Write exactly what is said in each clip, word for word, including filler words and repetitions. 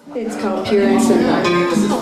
It's called Pure and Simple.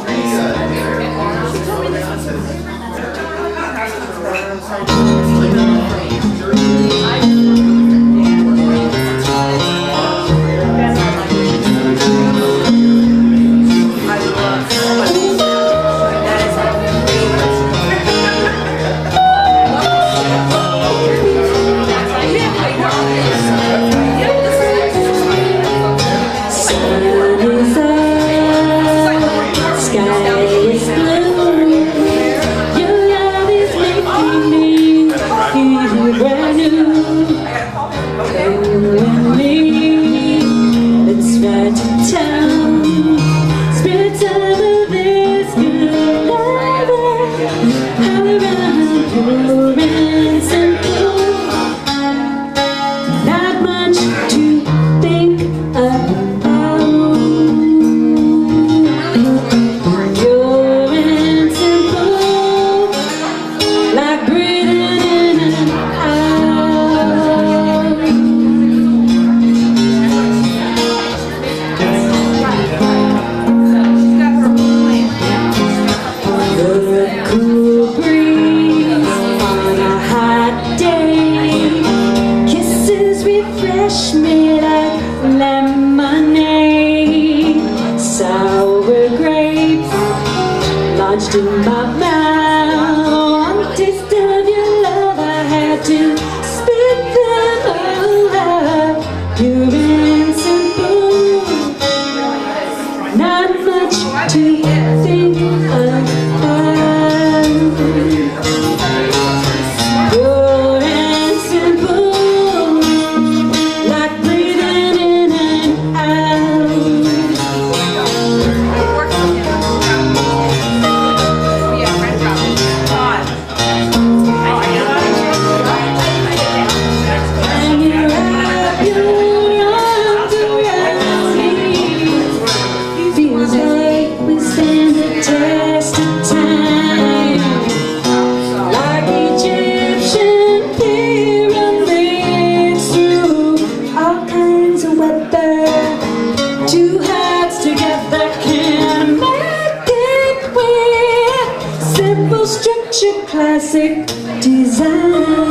Refresh me like lemonade, sour grapes lodged in my mouth. One taste of your love, I had to spit them all out. Pure and simple, not much to think about. Two hearts together can make it weird. Simple structure, classic design.